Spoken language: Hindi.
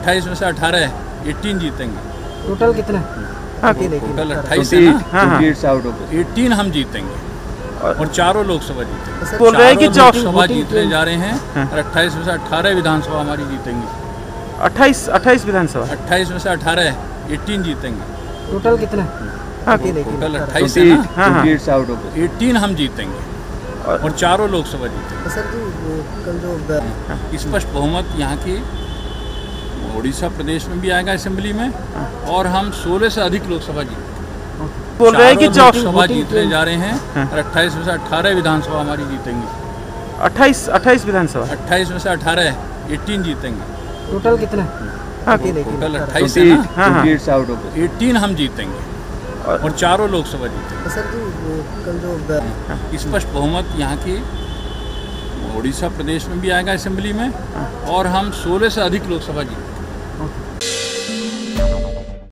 28 में से 18 जीतेंगे। टोटल कितना? टोटल 28 है ना। हाँ। 18 हम जीतेंगे और चारों लोकसभा जीतेंगे। बोल रहे हैं कि लोकसभा जीतने जा रहे हैं और 28 में से 18 विधानसभा हमारी जीतेंगे। 28 विधानसभा। 28 में से 18 जीतेंगे। टोटल कितना? टोटल 28 है ना। हाँ। 18 हम जीतेंगे और चारों लोकसभा जीतेंगे। सर जी कल जो स्पष्ट बहुमत यहाँ की उड़ीसा प्रदेश में भी आएगा असेंबली में और हम 16 से अधिक लोकसभा जीतेंगे। बोल रहे हैं कि लोकसभा जीतने जा रहे हैं और 28 में से 18 विधानसभा हमारी जीतेंगे। 28 विधानसभा। 28 में से 18 जीतेंगे। टोटल कितना? टोटल 28 है ना। हाँ। 18 हम जीतेंगे और चारों लोकसभा जीतेंगे। सर जी कल जो स्पष्ट बहुमत यहाँ की उड़ीसा प्रदेश में भी आएगा असेंबली में और हम 16 से अधिक लोकसभा जीतेंगे।